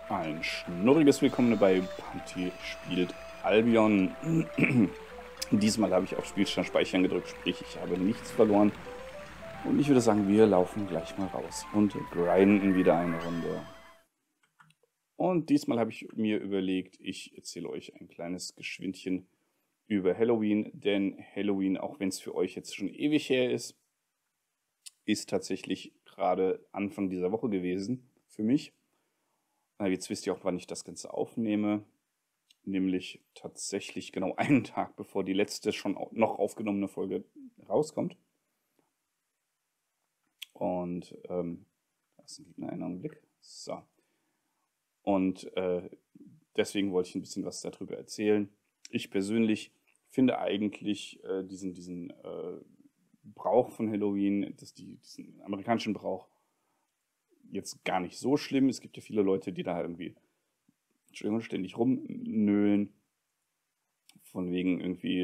Ein schnurriges Willkommen bei Panty spielt Albion. Diesmal habe ich auf Spielstand speichern gedrückt, sprich ich habe nichts verloren. Und ich würde sagen, wir laufen gleich mal raus und grinden wieder eine Runde. Und diesmal habe ich mir überlegt, ich erzähle euch ein kleines Geschwindchen über Halloween. Denn Halloween, auch wenn es für euch jetzt schon ewig her ist tatsächlich gerade Anfang dieser Woche gewesen für mich. Jetzt wisst ihr auch, wann ich das Ganze aufnehme, nämlich tatsächlich genau einen Tag, bevor die letzte schon noch aufgenommene Folge rauskommt. Und da ist ein Gegner, einen Augenblick. So. Und deswegen wollte ich ein bisschen was darüber erzählen. Ich persönlich finde eigentlich diesen Brauch von Halloween, diesen amerikanischen Brauch, jetzt gar nicht so schlimm. Es gibt ja viele Leute, die da irgendwie ständig rumnöhlen. Von wegen irgendwie,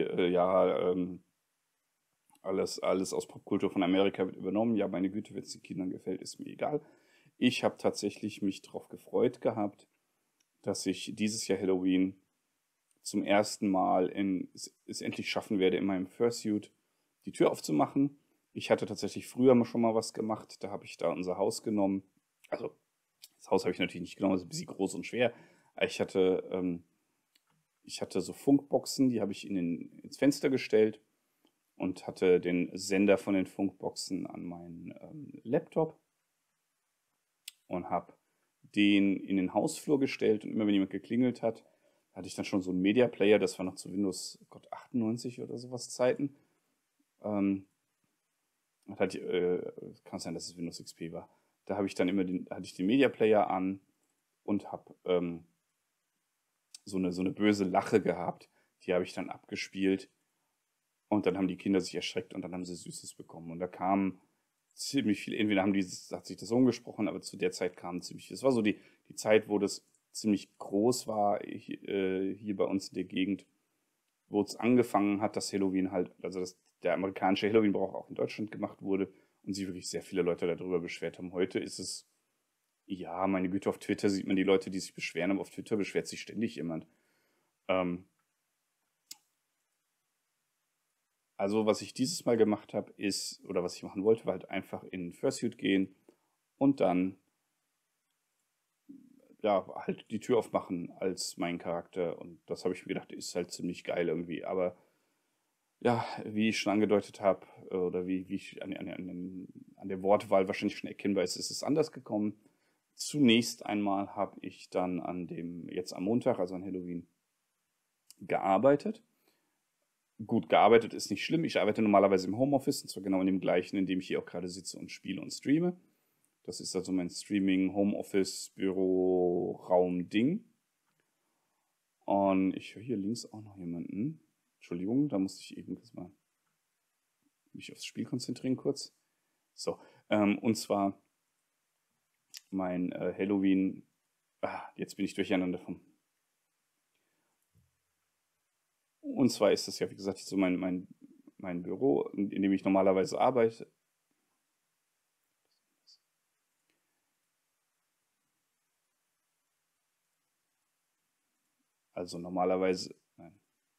alles aus Popkultur von Amerika wird übernommen. Ja, meine Güte, wenn es den Kindern gefällt, ist mir egal. Ich habe tatsächlich mich darauf gefreut gehabt, dass ich dieses Jahr Halloween zum ersten Mal es endlich schaffen werde, in meinem Fursuit die Tür aufzumachen. Ich hatte tatsächlich früher schon mal was gemacht. Da habe ich da unser Haus genommen. Also, das Haus habe ich natürlich nicht genommen, das ist ein bisschen groß und schwer. Ich hatte so Funkboxen, die habe ich ins Fenster gestellt und hatte den Sender von den Funkboxen an meinen Laptop und habe den in den Hausflur gestellt. Und immer wenn jemand geklingelt hat, hatte ich dann schon so einen Media Player. Das war noch zu Windows, Gott, 98 oder sowas Zeiten. Ähm, kann sein, dass es Windows XP war. Da habe ich dann hatte ich den Media Player an und habe so eine böse Lache gehabt. Die habe ich dann abgespielt und dann haben die Kinder sich erschreckt und dann haben sie Süßes bekommen. Und da kam ziemlich viel, entweder hat sich das umgesprochen, aber zu der Zeit kam ziemlich viel. Es war so die Zeit, wo das ziemlich groß war hier bei uns in der Gegend, wo es angefangen hat, dass Halloween halt, also dass der amerikanische Halloween-Brauch auch in Deutschland gemacht wurde und sich wirklich sehr viele Leute darüber beschwert haben. Heute ist es, ja, meine Güte, auf Twitter sieht man die Leute, die sich beschweren, aber auf Twitter beschwert sich ständig jemand. Ähm, also was ich dieses Mal gemacht habe, oder was ich machen wollte, war halt einfach in Fursuit gehen und dann ja, halt die Tür aufmachen als mein Charakter. Und das habe ich mir gedacht, ist halt ziemlich geil irgendwie. Aber ja, wie ich schon angedeutet habe, oder wie ich an der Wortwahl wahrscheinlich schon erkennbar ist es anders gekommen. Zunächst einmal habe ich dann jetzt am Montag, also an Halloween, gearbeitet. Gut, gearbeitet ist nicht schlimm. Ich arbeite normalerweise im Homeoffice, und zwar genau in dem gleichen, in dem ich hier auch gerade sitze und spiele und streame. Das ist also mein Streaming, Homeoffice, Büro, Raum-Ding. Und ich höre hier links auch noch jemanden. Entschuldigung, da musste ich eben kurz mal mich aufs Spiel konzentrieren kurz. So, und zwar mein Halloween. Jetzt bin ich durcheinander vom. Und zwar ist das ja, wie gesagt, so mein Büro, in dem ich normalerweise arbeite. Also normalerweise, nein,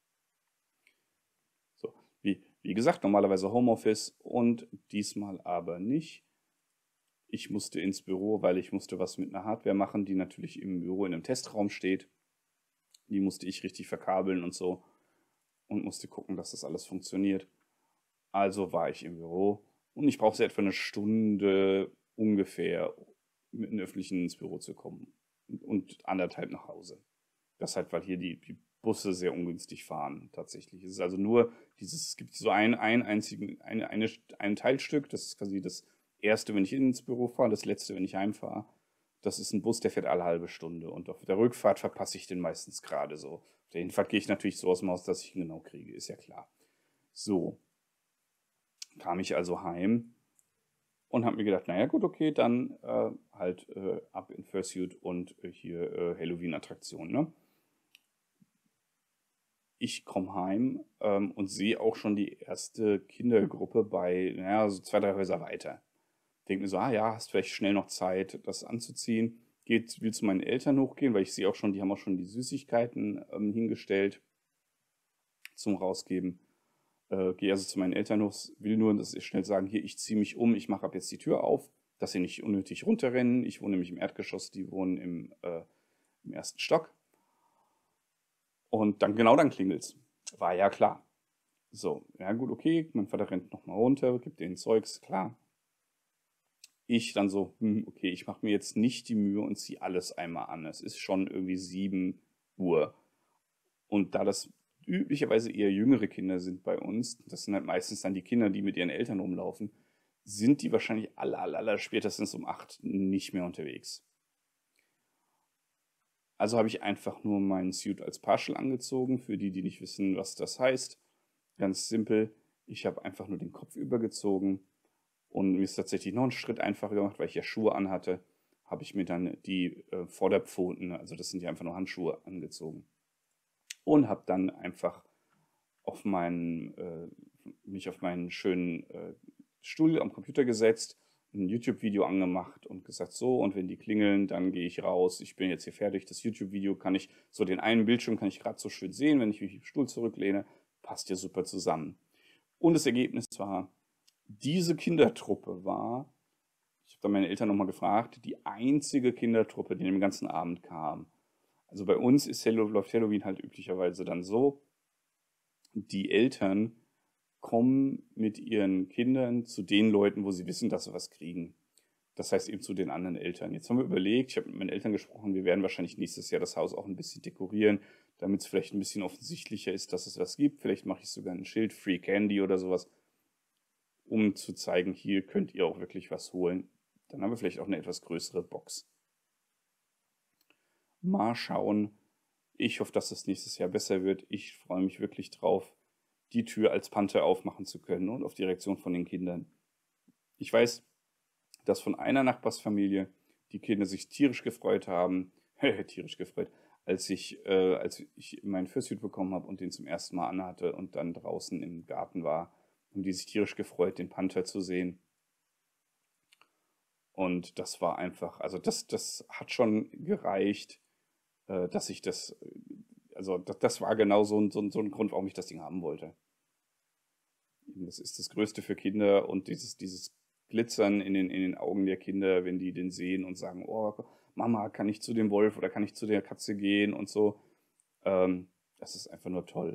so, wie gesagt, normalerweise Homeoffice und diesmal aber nicht. Ich musste ins Büro, weil ich musste was mit einer Hardware machen, die natürlich im Büro in einem Testraum steht. Die musste ich richtig verkabeln und so und musste gucken, dass das alles funktioniert. Also war ich im Büro und ich brauchte etwa eine Stunde ungefähr, mit dem Öffentlichen ins Büro zu kommen und anderthalb nach Hause. Das halt, weil hier die Busse sehr ungünstig fahren, tatsächlich. Es ist also nur es gibt so ein Teilstück, das ist quasi das erste, wenn ich ins Büro fahre, das letzte, wenn ich heimfahre. Das ist ein Bus, der fährt alle halbe Stunde und auf der Rückfahrt verpasse ich den meistens gerade so. Auf der Hinfahrt gehe ich natürlich so aus dem Haus, dass ich ihn genau kriege, ist ja klar. So, kam ich also heim und habe mir gedacht, naja gut, okay, dann halt ab in Fursuit und hier Halloween-Attraktion, ne? Ich komme heim und sehe auch schon die erste Kindergruppe so 2, 3 Häuser weiter. Denke mir so, ja, hast vielleicht schnell noch Zeit, das anzuziehen. will zu meinen Eltern hochgehen, weil ich sehe auch schon, die haben auch schon die Süßigkeiten hingestellt zum Rausgeben. Gehe also zu meinen Eltern hoch, will nur, dass sie schnell sagen, hier, ich ziehe mich um, ich mache ab jetzt die Tür auf, dass sie nicht unnötig runterrennen. Ich wohne nämlich im Erdgeschoss, die wohnen im ersten Stock. Und dann, genau dann klingelt's. War ja klar. So, ja gut, okay, mein Vater rennt nochmal runter, gibt denen Zeugs, klar. Ich dann so, okay, ich mache mir jetzt nicht die Mühe und ziehe alles einmal an. Es ist schon irgendwie 7 Uhr. Und da das üblicherweise eher jüngere Kinder sind bei uns, das sind halt meistens dann die Kinder, die mit ihren Eltern rumlaufen, sind die wahrscheinlich aller spätestens um 8 nicht mehr unterwegs. Also habe ich einfach nur meinen Suit als Partial angezogen, für die, die nicht wissen, was das heißt. Ganz simpel, ich habe einfach nur den Kopf übergezogen und mir ist tatsächlich noch einen Schritt einfacher gemacht, weil ich ja Schuhe anhatte, habe ich mir dann die Vorderpfoten, also das sind ja einfach nur Handschuhe, angezogen. Und habe dann einfach mich auf meinen schönen Stuhl am Computer gesetzt, ein YouTube-Video angemacht und gesagt, so, und wenn die klingeln, dann gehe ich raus. Ich bin jetzt hier fertig. Das YouTube-Video kann ich, so den einen Bildschirm kann ich gerade so schön sehen, wenn ich mich im Stuhl zurücklehne. Passt ja super zusammen. Und das Ergebnis war, diese Kindertruppe war, ich habe dann meine Eltern nochmal gefragt, die einzige Kindertruppe, die den ganzen Abend kam. Also bei uns läuft Halloween halt üblicherweise dann so, die Eltern kommen mit ihren Kindern zu den Leuten, wo sie wissen, dass sie was kriegen. Das heißt eben zu den anderen Eltern. Jetzt haben wir überlegt, ich habe mit meinen Eltern gesprochen, wir werden wahrscheinlich nächstes Jahr das Haus auch ein bisschen dekorieren, damit es vielleicht ein bisschen offensichtlicher ist, dass es was gibt. Vielleicht mache ich sogar ein Schild, Free Candy oder sowas, um zu zeigen, hier könnt ihr auch wirklich was holen. Dann haben wir vielleicht auch eine etwas größere Box. Mal schauen. Ich hoffe, dass es nächstes Jahr besser wird. Ich freue mich wirklich drauf, die Tür als Panther aufmachen zu können und auf die Reaktion von den Kindern. Ich weiß, dass von einer Nachbarsfamilie die Kinder sich tierisch gefreut haben, tierisch gefreut, als ich meinen Fursuit bekommen habe und den zum ersten Mal anhatte und dann draußen im Garten war, haben die sich tierisch gefreut, den Panther zu sehen. Und das war einfach, also das hat schon gereicht, dass ich das war genau so ein Grund, warum ich das Ding haben wollte. Das ist das Größte für Kinder und dieses Glitzern in den Augen der Kinder, wenn die den sehen und sagen, oh, Mama, kann ich zu dem Wolf oder kann ich zu der Katze gehen und so. Das ist einfach nur toll.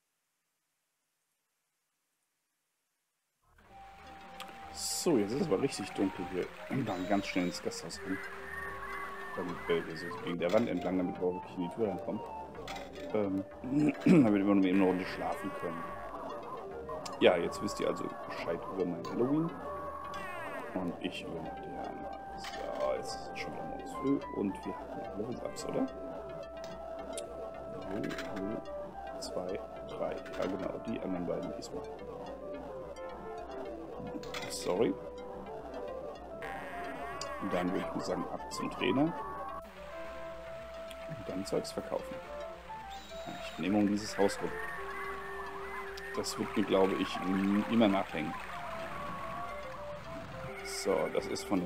So, jetzt ist es aber richtig dunkel hier. Dann ganz schnell ins Gasthaus rein. Damit so gegen der Wand entlang, damit wir wirklich in die Tür reinkommen. Damit wir nur eben eine Runde schlafen können. Ja, jetzt wisst ihr also Bescheid über mein Halloween. Und ich übernachte ja einmal. So, jetzt ist es schon wieder morgens früh und wir haben Level-Ups, oder? 0, 0, 2, 3. Ja, genau, die anderen beiden diesmal. Sorry. Und dann würde ich mal sagen, ab zum Trainer. Und dann Zeugs verkaufen. Ich nehme um dieses Haus rum. Das wird mir, glaube ich, immer nachhängen. So, das ist von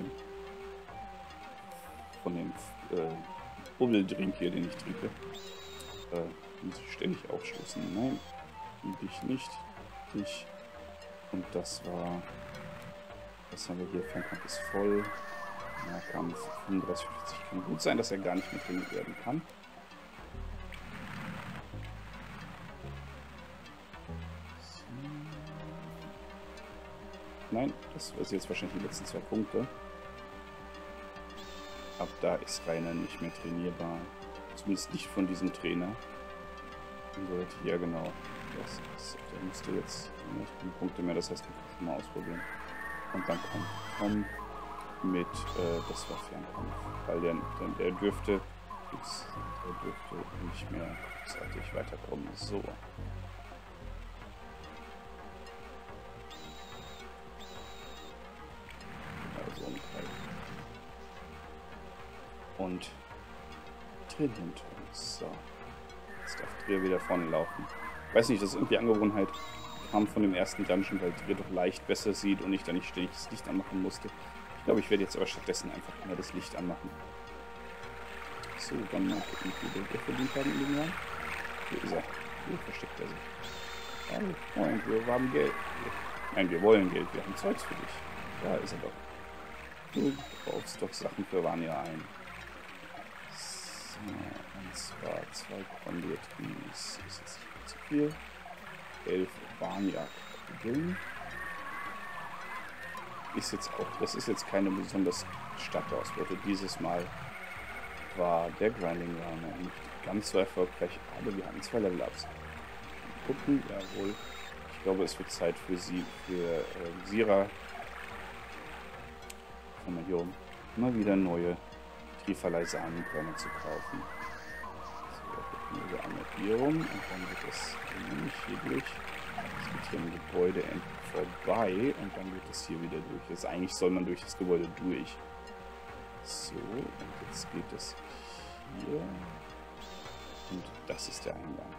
dem Bubbeldrink hier, den ich trinke. Muss ich ständig aufstoßen. Nein, dich nicht. Dich. Und das haben wir hier, Fernkampf ist voll. Nahkampf 35, 40. Kann gut sein, dass er gar nicht mehr trainiert werden kann. Nein, das ist jetzt wahrscheinlich die letzten 2 Punkte. Ab da ist Rainer nicht mehr trainierbar. Zumindest nicht von diesem Trainer. Ja, genau. Der müsste jetzt nicht keine Punkte mehr, das heißt, wir können schon mal ausprobieren. Und dann kommt Tom mit, das war Fernkampf. Weil der dürfte nicht mehr großartig weiterkommen. So. Also und trainieren. So. Jetzt darf Trier wieder vorne laufen. Ich weiß nicht, das ist irgendwie Angewohnheit. Kam von dem ersten Dungeon, weil Trier doch leicht besser sieht und ich da nicht ständig das Licht anmachen musste. Ich glaube, ich werde jetzt aber stattdessen einfach immer das Licht anmachen. So, dann mal gucken, wie viel wir verdient haben in dem Jahr. Wo ist er? Wo versteckt er sich? Hallo, Freund, wir haben Geld. Nein, wir wollen Geld, wir haben Zeugs für dich. Da ist er doch. Du brauchst doch Sachen für Vania ein. So, und zwar 2 Conduit-Trees. Ist jetzt nicht zu viel. 11 Vania-Kugeln. Ist jetzt auch, das ist jetzt keine besonders starke Ausbeute. Dieses Mal war der Grinding Runner nicht ganz so erfolgreich, aber wir hatten 2 Level-Ups. Gucken, jawohl. Ich glaube, es wird Zeit für sie, für Sira. Kommen wir hier um. Immer wieder neue Trieferlei-Samenkörner zu kaufen. So, gucken wir einmal hier rum und dann wird es nicht hier durch. Es geht hier im Gebäude vorbei und dann geht es hier wieder durch. Also eigentlich soll man durch das Gebäude durch. So, und jetzt geht es hier. Und das ist der Eingang.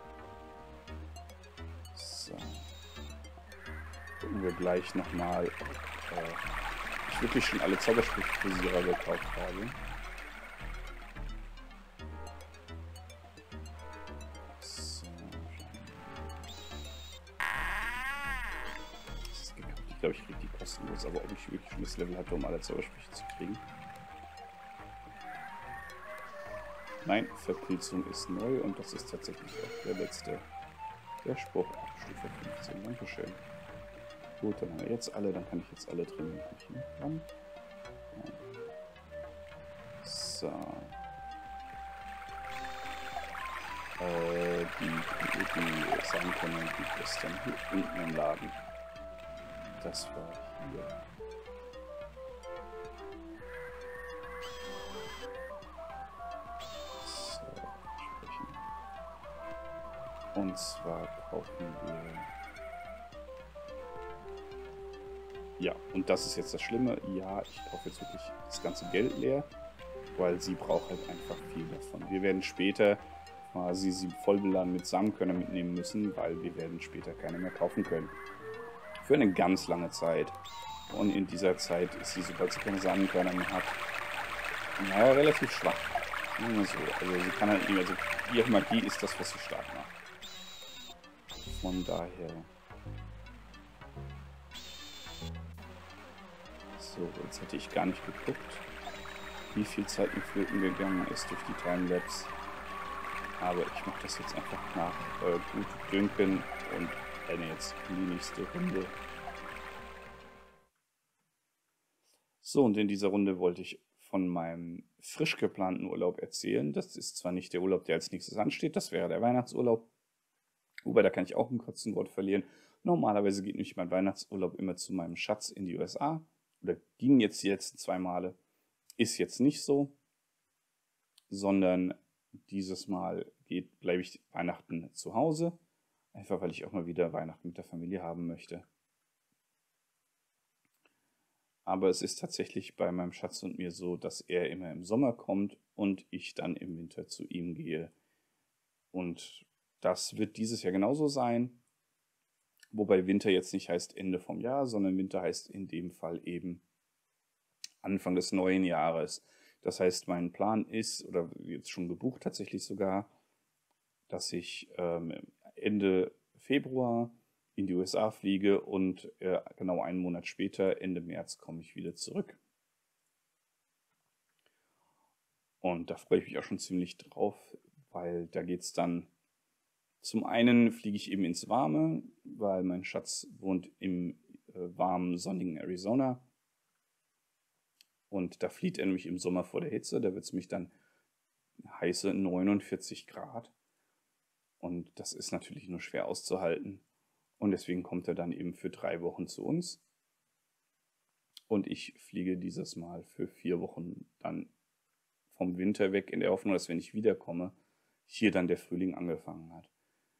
So. Gucken wir gleich nochmal, ob ich wirklich schon alle Zaubersprüche für Sira gekauft habe. So. Das ist gekauft. Ich glaube, ich kriege die kostenlos, aber ob ich wirklich schon das Level hatte, um alle Zaubersprüche zu kriegen. Nein, Verpilzung ist neu und das ist tatsächlich auch der letzte. Der Spruch ab Stufe 15. Dankeschön. Gut, dann haben wir jetzt alle, dann kann ich jetzt alle trainieren. Dran. Ja. So. Die sagen können, die ist dann hier unten im Laden. Das war hier. Und zwar kaufen wir... Ja, und das ist jetzt das Schlimme. Ja, ich kaufe jetzt wirklich das ganze Geld leer, weil sie braucht halt einfach viel davon. Wir werden später quasi sie voll beladen mit Samenkörner mitnehmen müssen, weil wir werden später keine mehr kaufen können. Für eine ganz lange Zeit. Und in dieser Zeit ist sie, sobald sie keine Samenkörner mehr hat, naja, relativ schwach. Sagen wir so. Also sie kann halt nicht mehr so... Ihre Magie ist das, was sie stark macht. Von daher. So, jetzt hätte ich gar nicht geguckt, wie viel Zeit mit Flöten gegangen ist durch die Timelapse. Aber ich mache das jetzt einfach nach gut Dünken und renne jetzt in die nächste Runde. So, und in dieser Runde wollte ich von meinem frisch geplanten Urlaub erzählen. Das ist zwar nicht der Urlaub, der als nächstes ansteht, das wäre der Weihnachtsurlaub. Wobei, da kann ich auch ein kurzes Wort verlieren. Normalerweise geht nämlich mein Weihnachtsurlaub immer zu meinem Schatz in die USA. Oder ging jetzt die letzten 2 Male. Ist jetzt nicht so. Sondern dieses Mal bleibe ich Weihnachten zu Hause. Einfach, weil ich auch mal wieder Weihnachten mit der Familie haben möchte. Aber es ist tatsächlich bei meinem Schatz und mir so, dass er immer im Sommer kommt und ich dann im Winter zu ihm gehe. Und das wird dieses Jahr genauso sein, wobei Winter jetzt nicht heißt Ende vom Jahr, sondern Winter heißt in dem Fall eben Anfang des neuen Jahres. Das heißt, mein Plan ist, oder jetzt schon gebucht tatsächlich sogar, dass ich Ende Februar in die USA fliege und genau einen Monat später, Ende März, komme ich wieder zurück. Und da freue ich mich auch schon ziemlich drauf, weil da geht es dann... Zum einen fliege ich eben ins Warme, weil mein Schatz wohnt im warmen, sonnigen Arizona. Und da flieht er nämlich im Sommer vor der Hitze. Da wird es nämlich dann heiße 49 Grad. Und das ist natürlich nur schwer auszuhalten. Und deswegen kommt er dann eben für 3 Wochen zu uns. Und ich fliege dieses Mal für 4 Wochen dann vom Winter weg, in der Hoffnung, dass wenn ich wiederkomme, hier dann der Frühling angefangen hat.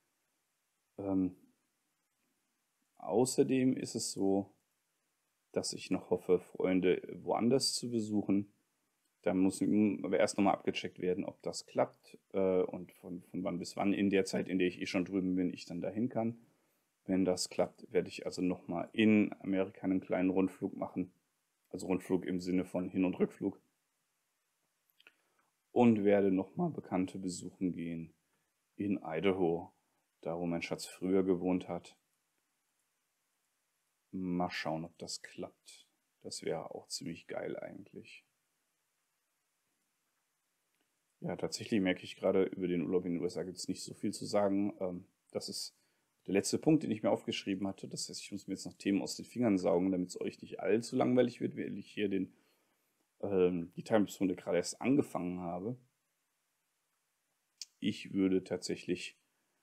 Außerdem ist es so, dass ich noch hoffe, Freunde woanders zu besuchen. Da muss aber erst nochmal abgecheckt werden, ob das klappt und von wann bis wann in der Zeit, in der ich schon drüben bin, ich dann dahin kann. Wenn das klappt, werde ich also nochmal in Amerika einen kleinen Rundflug machen. Also Rundflug im Sinne von Hin- und Rückflug. und werde nochmal Bekannte besuchen gehen in Idaho, da wo mein Schatz früher gewohnt hat. Mal schauen, ob das klappt. Das wäre auch ziemlich geil eigentlich. Ja, tatsächlich merke ich gerade, über den Urlaub in den USA gibt es nicht so viel zu sagen. Das ist der letzte Punkt, den ich mir aufgeschrieben hatte. Das heißt, ich muss mir jetzt noch Themen aus den Fingern saugen, damit es euch nicht allzu langweilig wird, weil ich hier die Timelapse-Runde gerade erst angefangen habe. Ich würde tatsächlich,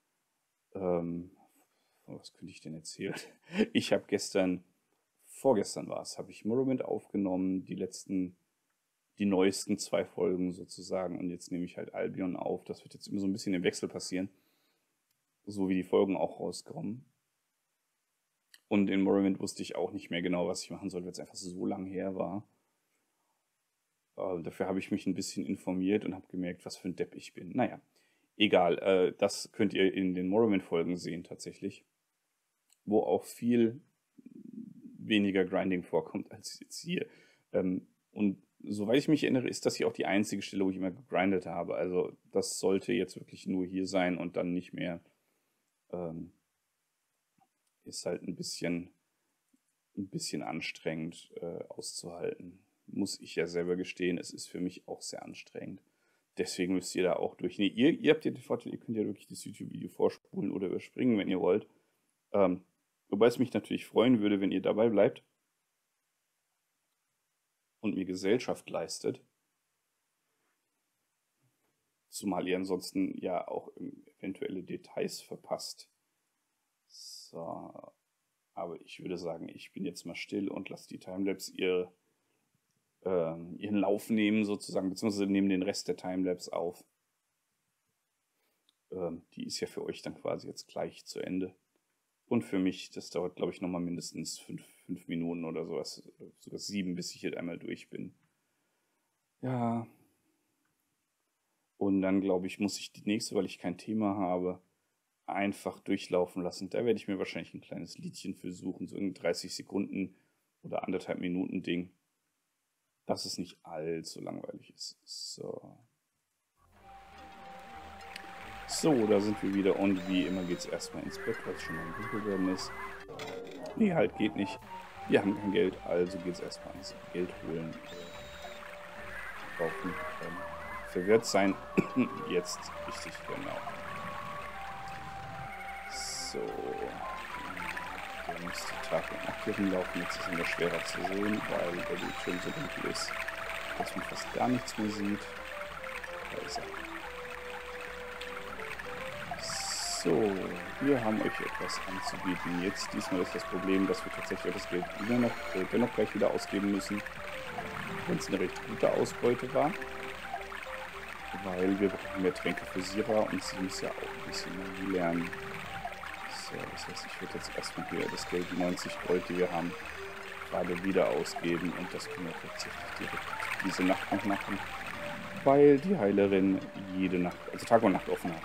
was könnte ich denn erzählen? Ich habe vorgestern war es, habe ich Morrowind aufgenommen, die neuesten 2 Folgen sozusagen. Und jetzt nehme ich halt Albion auf. Das wird jetzt immer so ein bisschen im Wechsel passieren. So wie die Folgen auch rauskommen. Und in Morrowind wusste ich auch nicht mehr genau, was ich machen soll, weil es einfach so lang her war. Dafür habe ich mich ein bisschen informiert und habe gemerkt, was für ein Depp ich bin. Naja, egal. Das könnt ihr in den Morrowind-Folgen sehen tatsächlich. Wo auch viel weniger Grinding vorkommt als jetzt hier. Und soweit ich mich erinnere, ist das hier auch die einzige Stelle, wo ich immer gegrindet habe. Also das sollte jetzt wirklich nur hier sein und dann nicht mehr. Ist halt ein bisschen anstrengend auszuhalten. Muss ich ja selber gestehen, es ist für mich auch sehr anstrengend. Deswegen müsst ihr da auch durch. Nee, ihr habt ja den Vorteil, ihr könnt ja wirklich das YouTube-Video vorspulen oder überspringen, wenn ihr wollt. Wobei es mich natürlich freuen würde, wenn ihr dabei bleibt und mir Gesellschaft leistet. Zumal ihr ansonsten ja auch eventuelle Details verpasst. So, aber ich würde sagen, ich bin jetzt mal still und lasse die Timelapse ihren Lauf nehmen sozusagen, beziehungsweise nehmen den Rest der Timelapse auf. Die ist ja für euch dann quasi jetzt gleich zu Ende. Und für mich, das dauert glaube ich nochmal mindestens 5 Minuten oder sowas, sogar 7, bis ich hier einmal durch bin. Ja. Und dann glaube ich, muss ich die nächste, weil ich kein Thema habe, einfach durchlaufen lassen. Da werde ich mir wahrscheinlich ein kleines Liedchen für suchen, so ein 30 Sekunden oder 1,5 Minuten Ding, dass es nicht allzu langweilig ist. So, da sind wir wieder und wie immer geht es erstmal ins Bett, weil es schon mal dunkel geworden ist. Nee, halt geht nicht. Wir haben kein Geld, also geht es erstmal ins Geld holen. Kaufen. Verwirrt sein. Jetzt richtig, genau. So. Der müsste Tag und Nacht hier rumlaufen. Jetzt ist es immer schwerer zu sehen, weil der Bildschirm so dunkel ist, dass man fast gar nichts mehr sieht. Da ist er. So, wir haben euch etwas anzubieten. Jetzt diesmal ist das Problem, dass wir tatsächlich das Geld dennoch gleich wieder ausgeben müssen, wenn es eine recht gute Ausbeute war. Weil wir brauchen mehr Tränke für Sira und sie muss ja auch ein bisschen lernen. So, das heißt, ich werde jetzt erstmal hier das Geld, die 90 Gold, die wir haben, gerade wieder ausgeben. Und das können wir tatsächlich direkt diese Nacht noch machen, weil die Heilerin jede Nacht, also Tag und Nacht offen hat.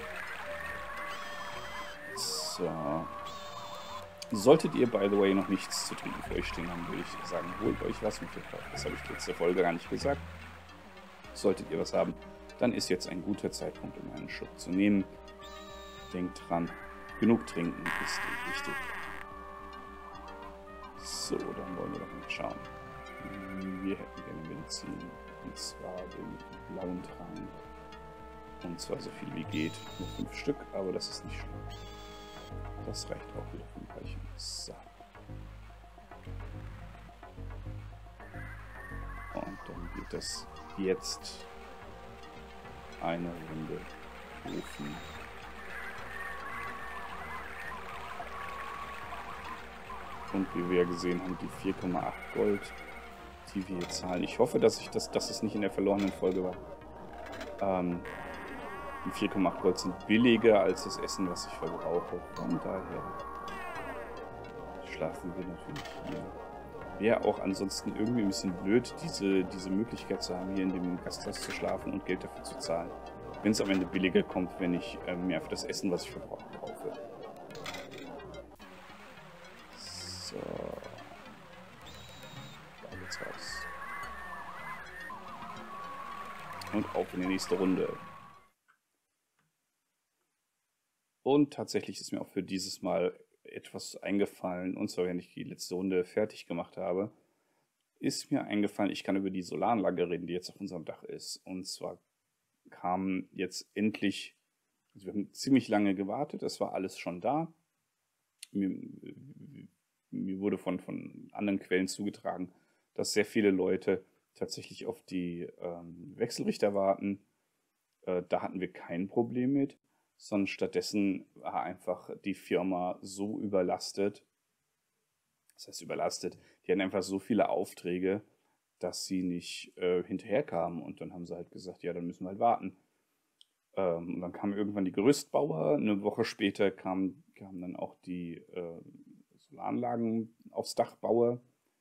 So. Solltet ihr, by the way, noch nichts zu trinken für euch stehen haben, würde ich sagen, holt euch was mit Verkauf. Das habe ich letzte Folge gar nicht gesagt. Solltet ihr was haben, dann ist jetzt ein guter Zeitpunkt, um einen Schluck zu nehmen. Denkt dran, genug trinken ist wichtig. So, dann wollen wir doch mal schauen. Wir hätten gerne Medizin, und zwar den blauen Trank. Und zwar so viel wie geht. Nur 5 Stück, aber das ist nicht schlimm. Das reicht auch wieder vom gleichen. So. Und dann geht das jetzt eine Runde rufen. Und wie wir ja gesehen haben, die 4,8 Gold, die wir hier zahlen. Ich hoffe, dass es nicht in der verlorenen Folge war. Die 4,8 Gold sind billiger als das Essen, was ich verbrauche. Von daher schlafen wir natürlich hier. Wäre auch ansonsten irgendwie ein bisschen blöd, diese Möglichkeit zu haben, hier in dem Gasthaus zu schlafen und Geld dafür zu zahlen. Wenn es am Ende billiger kommt, wenn ich mehr für das Essen, was ich verbrauche, kaufe. So. Da geht's raus. Und auf in die nächste Runde. Und tatsächlich ist mir auch für dieses Mal etwas eingefallen, und zwar, wenn ich die letzte Runde fertig gemacht habe, ist mir eingefallen, ich kann über die Solaranlage reden, die jetzt auf unserem Dach ist. Und zwar kam jetzt endlich, also wir haben ziemlich lange gewartet, es war alles schon da. Mir wurde von anderen Quellen zugetragen, dass sehr viele Leute tatsächlich auf die Wechselrichter warten. Da hatten wir kein Problem mit, sondern stattdessen war einfach die Firma so überlastet. Das heißt überlastet, die hatten einfach so viele Aufträge, dass sie nicht hinterherkamen. Und dann haben sie halt gesagt, ja, dann müssen wir halt warten. Und dann kamen irgendwann die Gerüstbauer. Eine Woche später kamen dann auch die Solaranlagen aufs Dach Bauer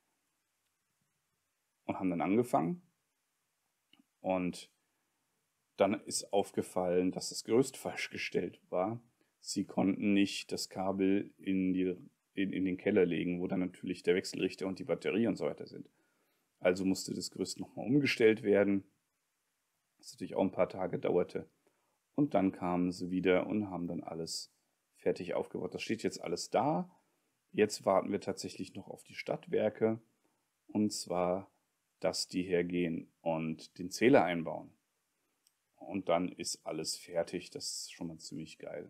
und haben dann angefangen. Und dann ist aufgefallen, dass das Gerüst falsch gestellt war. Sie konnten nicht das Kabel in den Keller legen, wo dann natürlich der Wechselrichter und die Batterie und so weiter sind. Also musste das Gerüst nochmal umgestellt werden, was natürlich auch ein paar Tage dauerte. Und dann kamen sie wieder und haben dann alles fertig aufgebaut. Das steht jetzt alles da. Jetzt warten wir tatsächlich noch auf die Stadtwerke. Und zwar, dass die hergehen und den Zähler einbauen. Und dann ist alles fertig. Das ist schon mal ziemlich geil.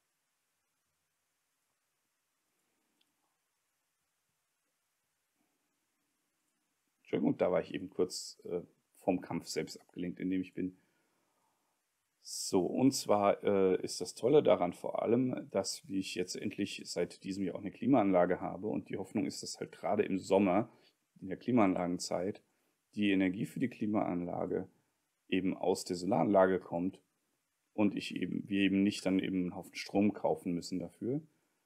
Entschuldigung, da war ich eben kurz vom Kampf selbst abgelenkt, in dem ich bin. So, und zwar ist das Tolle daran vor allem, dass ich jetzt endlich seit diesem Jahr auch eine Klimaanlage habe und die Hoffnung ist, dass halt gerade im Sommer, in der Klimaanlagenzeit, die Energie für die Klimaanlage eben aus der Solaranlage kommt und wir eben nicht dann eben einen Haufen Strom kaufen müssen dafür.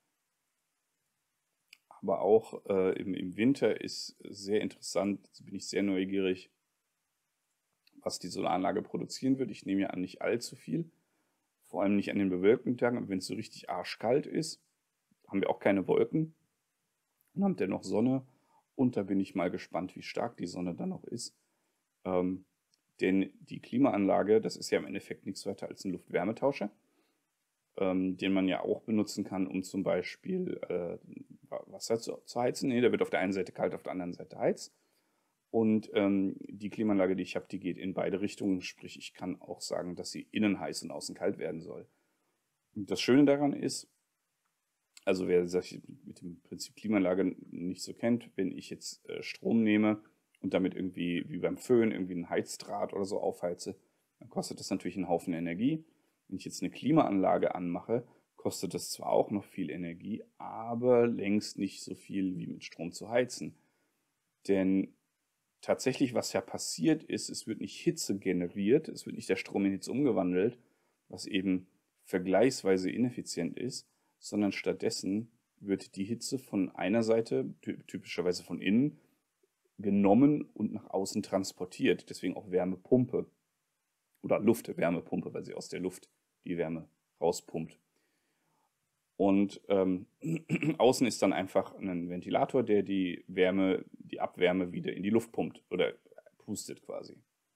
Aber auch im Winter ist sehr interessant, also bin ich sehr neugierig, was die Solaranlage produzieren wird. Ich nehme ja an, nicht allzu viel. Vor allem nicht an den bewölkten Tagen. Aber wenn es so richtig arschkalt ist, haben wir auch keine Wolken. Dann haben wir noch Sonne. Und da bin ich mal gespannt, wie stark die Sonne dann noch ist. Denn die Klimaanlage, das ist ja im Endeffekt nichts weiter als ein Luft-Wärmetauscher, den man ja auch benutzen kann, um zum Beispiel Wasser zu heizen. Nee, der wird auf der einen Seite kalt, auf der anderen Seite heiß. Und die Klimaanlage, die ich habe, die geht in beide Richtungen. Sprich, ich kann auch sagen, dass sie innen heiß und außen kalt werden soll. Und das Schöne daran ist, also wer sich mit dem Prinzip Klimaanlage nicht so kennt, wenn ich jetzt Strom nehme und damit irgendwie wie beim Föhn irgendwie einen Heizdraht oder so aufheize, dann kostet das natürlich einen Haufen Energie. Wenn ich jetzt eine Klimaanlage anmache, kostet das zwar auch noch viel Energie, aber längst nicht so viel wie mit Strom zu heizen. Denn tatsächlich, was ja passiert ist, es wird nicht Hitze generiert, es wird nicht der Strom in Hitze umgewandelt, was eben vergleichsweise ineffizient ist, sondern stattdessen wird die Hitze von einer Seite, typischerweise von innen, genommen und nach außen transportiert. Deswegen auch Wärmepumpe oder Luftwärmepumpe, weil sie aus der Luft die Wärme rauspumpt. Und außen ist dann einfach ein Ventilator, der die Abwärme wieder in die Luft pumpt oder pustet quasi.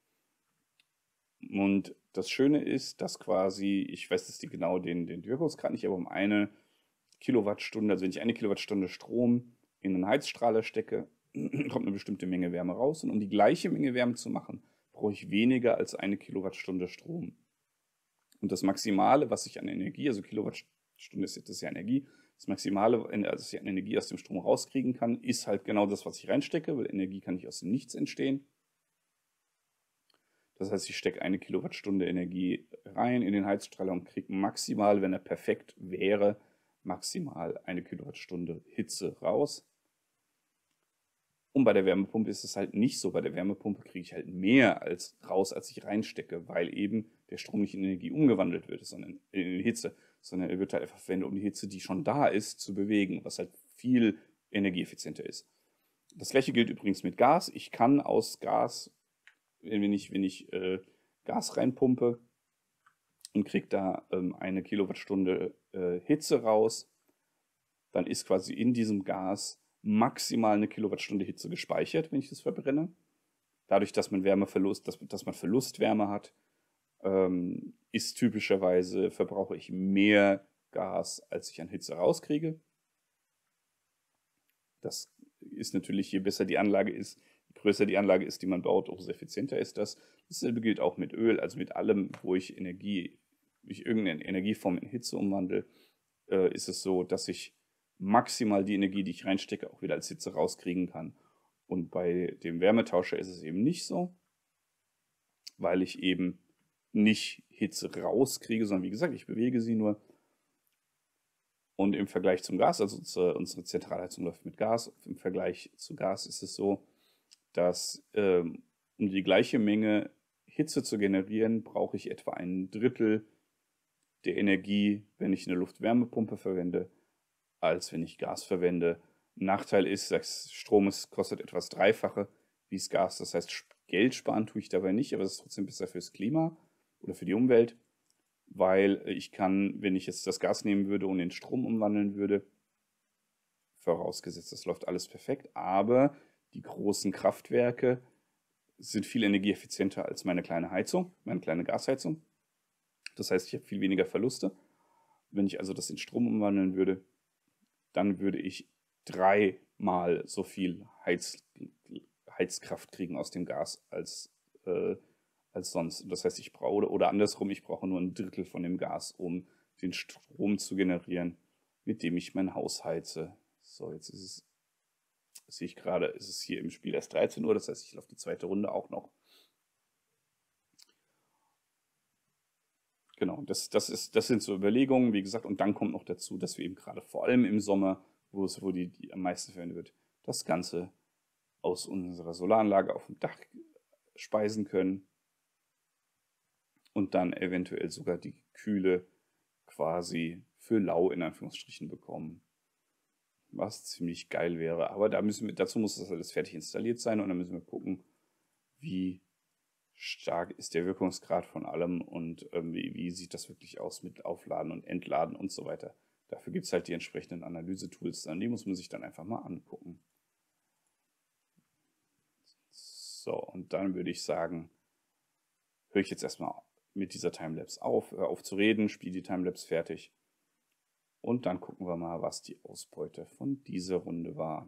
Und das Schöne ist, dass quasi, ich weiß jetzt genau den Wirkungsgrad nicht, aber um eine Kilowattstunde, also wenn ich eine Kilowattstunde Strom in einen Heizstrahler stecke, kommt eine bestimmte Menge Wärme raus. Und um die gleiche Menge Wärme zu machen, brauche ich weniger als eine Kilowattstunde Strom. Und das Maximale, was ich an Energie, also Kilowattstunde ist das ja Energie, das Maximale, was ich an Energie aus dem Strom rauskriegen kann, ist halt genau das, was ich reinstecke, weil Energie kann nicht aus dem Nichts entstehen. Das heißt, ich stecke eine Kilowattstunde Energie rein in den Heizstrahler und kriege maximal, wenn er perfekt wäre, maximal eine Kilowattstunde Hitze raus. Und bei der Wärmepumpe ist es halt nicht so. Bei der Wärmepumpe kriege ich halt mehr raus, als ich reinstecke, weil eben der Strom nicht in Energie umgewandelt wird, sondern in Hitze, sondern er wird halt einfach verwendet, um die Hitze, die schon da ist, zu bewegen, was halt viel energieeffizienter ist. Das gleiche gilt übrigens mit Gas. Ich kann aus Gas, wenn ich Gas reinpumpe und kriege da eine Kilowattstunde Hitze raus, dann ist quasi in diesem Gas maximal eine Kilowattstunde Hitze gespeichert, wenn ich das verbrenne. dadurch, dass man dass man Verlustwärme hat, ist typischerweise, verbrauche ich mehr Gas, als ich an Hitze rauskriege. Das ist natürlich, je besser die Anlage ist, je größer die Anlage ist, die man baut, umso effizienter ist das. Dasselbe gilt auch mit Öl, also mit allem, wo ich irgendeine Energieform in Hitze umwandle, ist es so, dass ich maximal die Energie, die ich reinstecke, auch wieder als Hitze rauskriegen kann. Und bei dem Wärmetauscher ist es eben nicht so, weil ich eben nicht Hitze rauskriege, sondern wie gesagt, ich bewege sie nur. Und im Vergleich zum Gas, also unsere Zentralheizung läuft mit Gas, im Vergleich zu Gas ist es so, dass um die gleiche Menge Hitze zu generieren, brauche ich etwa ein Drittel der Energie, wenn ich eine Luftwärmepumpe verwende, als wenn ich Gas verwende. Nachteil ist, dass Strom kostet etwas Dreifache wie das Gas. Das heißt, Geld sparen tue ich dabei nicht, aber es ist trotzdem besser fürs Klima oder für die Umwelt, weil ich kann, wenn ich jetzt das Gas nehmen würde und in Strom umwandeln würde, vorausgesetzt, das läuft alles perfekt, aber die großen Kraftwerke sind viel energieeffizienter als meine kleine Heizung, meine kleine Gasheizung. Das heißt, ich habe viel weniger Verluste. Wenn ich also das in Strom umwandeln würde, dann würde ich 3-mal so viel Heizkraft kriegen aus dem Gas als sonst. Das heißt, ich brauche, oder andersrum, ich brauche nur ein Drittel von dem Gas, um den Strom zu generieren, mit dem ich mein Haus heize. So, jetzt sehe ich gerade, ist es hier im Spiel erst 13 Uhr, das heißt, ich laufe die zweite Runde auch noch. Genau, das sind so Überlegungen, wie gesagt, und dann kommt noch dazu, dass wir eben gerade vor allem im Sommer, wo die am meisten verwendet wird, das Ganze aus unserer Solaranlage auf dem Dach speisen können und dann eventuell sogar die Kühle quasi für lau in Anführungsstrichen bekommen, was ziemlich geil wäre. Aber dazu muss das alles fertig installiert sein und dann müssen wir gucken, wie stark ist der Wirkungsgrad von allem und wie sieht das wirklich aus mit Aufladen und Entladen und so weiter. Dafür gibt es halt die entsprechenden Analyse-Tools, die muss man sich dann einfach mal angucken. So, und dann würde ich sagen, höre ich jetzt erstmal mit dieser Timelapse auf, hör auf zu reden, spiele die Timelapse fertig und dann gucken wir mal, was die Ausbeute von dieser Runde war.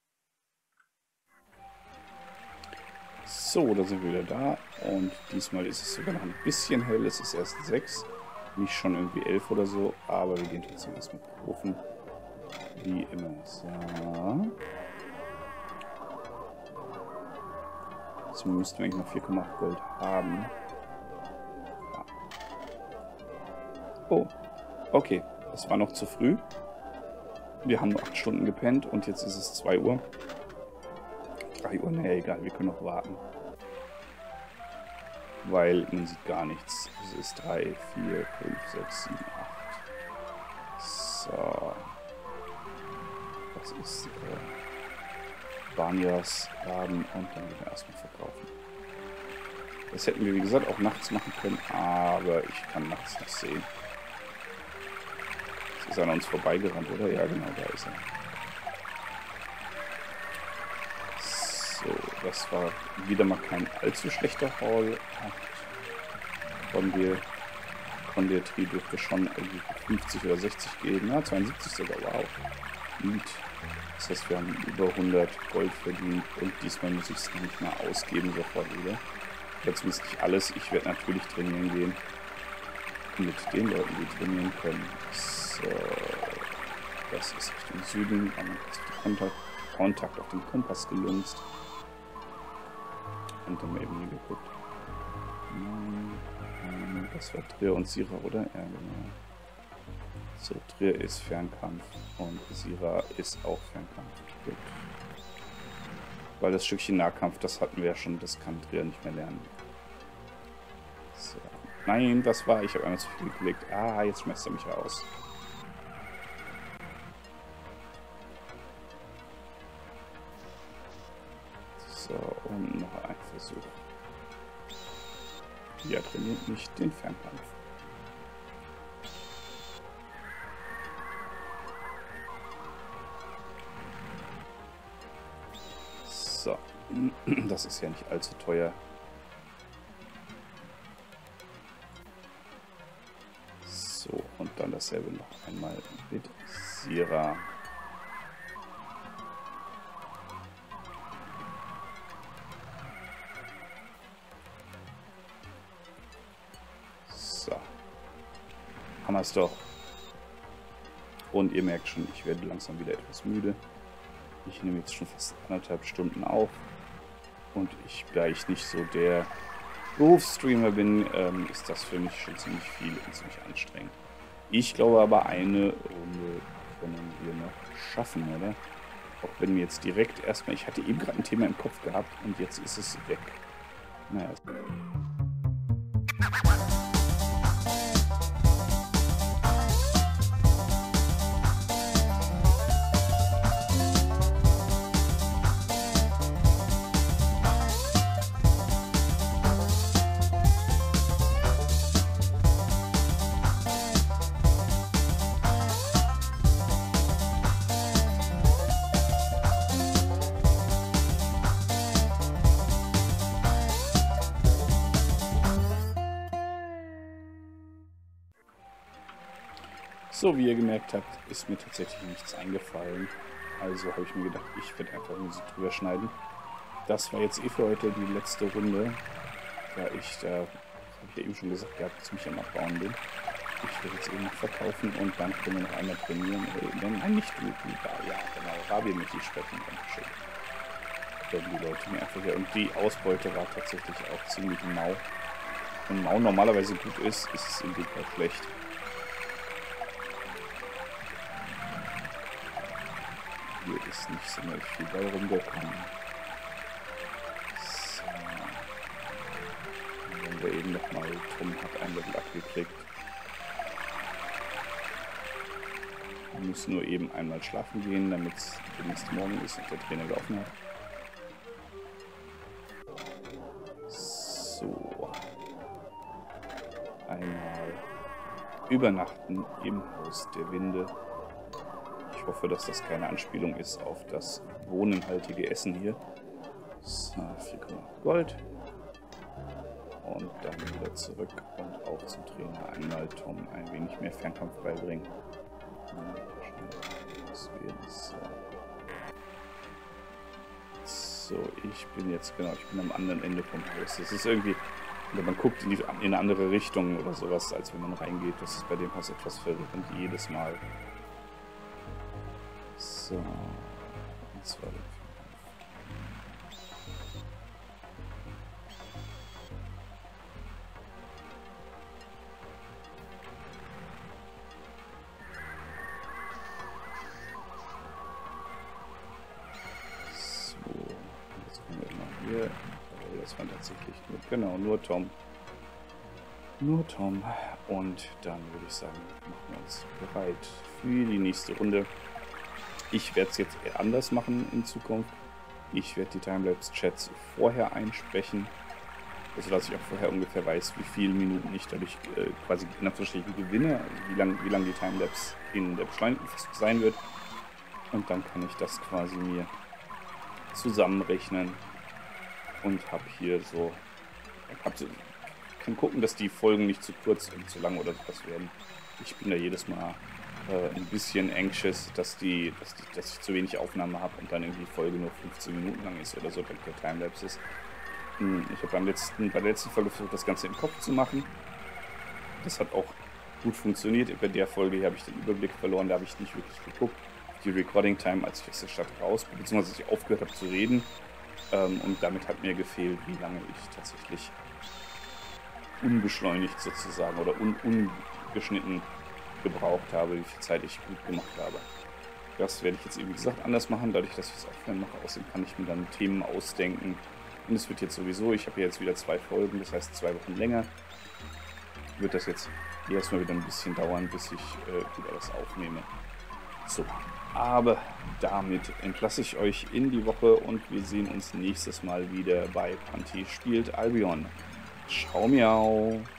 So, da sind wir wieder da und diesmal ist es sogar noch ein bisschen hell, es ist erst 6, nicht schon irgendwie 11 oder so, aber wir gehen trotzdem erstmal rufen, wie immer. So. Jetzt müssten wir eigentlich noch 4,8 Gold haben. Ja. Oh, okay, es war noch zu früh. Wir haben nur 8 Stunden gepennt und jetzt ist es 2 Uhr. 3 Uhr, naja, egal, wir können noch warten. Weil man sieht gar nichts. Es ist 3, 4, 5, 6, 7, 8. So. Das ist Banyas Laden und dann wieder erstmal verkaufen. Das hätten wir, wie gesagt, auch nachts machen können, aber ich kann nachts nicht sehen. Jetzt ist er an uns vorbeigerannt, oder? Ja, genau, da ist er. So, das war wieder mal kein allzu schlechter Haul. Von der Tri dürfte schon irgendwie 50 oder 60 geben. Ja, 72 sogar, wow. Gut. Das heißt, wir haben über 100 Gold verdient und diesmal muss ich es nicht mal ausgeben sofort wieder. Jetzt zumindest nicht alles. Ich werde natürlich trainieren gehen. Mit den Leuten, die trainieren können. So, das ist Richtung Süden. Haben wir jetzt auf die Kontakt auf den Kompass gelunzt. Und dann mal eben hier geguckt. Das war Trier und Sira, oder? Ja, genau. So, Trier ist Fernkampf und Sira ist auch Fernkampf. Gut. Weil das Stückchen Nahkampf, das hatten wir ja schon, das kann Trier nicht mehr lernen. So. Nein, das war, ich habe einmal zu viel gelegt. Ah, jetzt schmeißt er mich raus. So, und noch ein Versuch. Ja, trainiert nicht den Fernkampf. So, Das ist ja nicht allzu teuer. So, und dann dasselbe noch einmal mit Sira. So. Haben wir es doch. Und ihr merkt schon, ich werde langsam wieder etwas müde. Ich nehme jetzt schon fast 1,5 Stunden auf. Und da ich nicht so der Berufsstreamer bin, ist das für mich schon ziemlich viel und ziemlich anstrengend. Ich glaube aber, eine Runde können wir noch schaffen, oder? Auch wenn mir jetzt direkt erstmal... Ich hatte eben gerade ein Thema im Kopf gehabt und jetzt ist es weg. Naja. So, wie ihr gemerkt habt, ist mir tatsächlich nichts eingefallen. Also habe ich mir gedacht, ich werde einfach Musik drüber schneiden. Das war jetzt für heute die letzte Runde, da ich da, habe ich ja eben schon gesagt, ziemlich am Abbauen bin. Ich werde jetzt eben noch verkaufen und dann können wir noch einmal trainieren. Nein, nicht du, ja genau, Rabi mit die sprechen, dankeschön. Werden die Leute mir einfach hier. Und die Ausbeute war tatsächlich auch ziemlich mau. Wenn mau normalerweise gut ist, ist es in dem Fall schlecht. Hier ist nicht so viel Ball rumgekommen. So. Wenn wir eben nochmal, Tom hat ein Level abgekriegt. Wir müssen nur eben einmal schlafen gehen, damit es der nächste Morgen ist und der Trainer gelaufen hat. So. Einmal übernachten im Haus der Winde. Ich hoffe, dass das keine Anspielung ist auf das bohnenhaltige Essen hier. So, 4,8 Gold. Und dann wieder zurück und auch zum Trainer. Einmal Tom ein wenig mehr Fernkampf beibringen. So, ich bin jetzt, genau, ich bin am anderen Ende vom Haus. Das ist irgendwie, oder man guckt in eine andere Richtung oder sowas, als wenn man reingeht. Das ist bei dem Haus etwas verwirrend jedes Mal. So, das war der So, jetzt kommen wir mal hier. Oh, das war tatsächlich nur, genau, nur Tom. Nur Tom. Und dann würde ich sagen, machen wir uns bereit für die nächste Runde. Ich werde es jetzt anders machen in Zukunft. Ich werde die Timelapse-Chats vorher einsprechen, also dass ich auch vorher ungefähr weiß, wie viele Minuten ich dadurch quasi in Anführungsstrichen gewinne, also wie lang die Timelapse in der Beschleunigung sein wird. Und dann kann ich das quasi mir zusammenrechnen und habe hier so, kann gucken, dass die Folgen nicht zu kurz und zu lang oder sowas werden. Ich bin da jedes Mal ein bisschen anxious, dass ich zu wenig Aufnahme habe und dann irgendwie die Folge nur 15 Minuten lang ist oder so, damit der Timelapse ist. Ich habe bei der letzten Folge versucht, das Ganze im Kopf zu machen. Das hat auch gut funktioniert. Bei der Folge hier habe ich den Überblick verloren, da habe ich nicht wirklich geguckt. Die Recording Time, als ich aus der Stadt raus bin, beziehungsweise als ich aufgehört habe zu reden. Und damit hat mir gefehlt, wie lange ich tatsächlich unbeschleunigt sozusagen oder ungeschnitten gebraucht habe, wie viel Zeit ich gut gemacht habe. Das werde ich jetzt eben, wie gesagt, anders machen, dadurch, dass ich es offline mache. Außerdem kann ich mir dann Themen ausdenken. Und es wird jetzt sowieso, ich habe jetzt wieder 2 Folgen, das heißt 2 Wochen länger. Wird das jetzt erstmal wieder ein bisschen dauern, bis ich gut alles aufnehme. So, aber damit entlasse ich euch in die Woche und wir sehen uns nächstes Mal wieder bei Panty spielt Albion. Ciao, miau!